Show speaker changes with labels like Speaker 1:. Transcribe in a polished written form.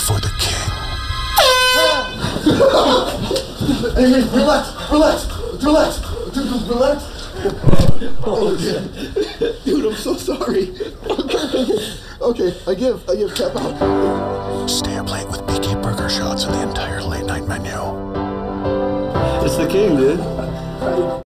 Speaker 1: for the king.
Speaker 2: Hey, relax. Oh, dude, I'm so sorry. Okay, I give, tap out.
Speaker 1: Stay up late with BK Burger Shots and the entire late night menu.
Speaker 2: It's the king, dude.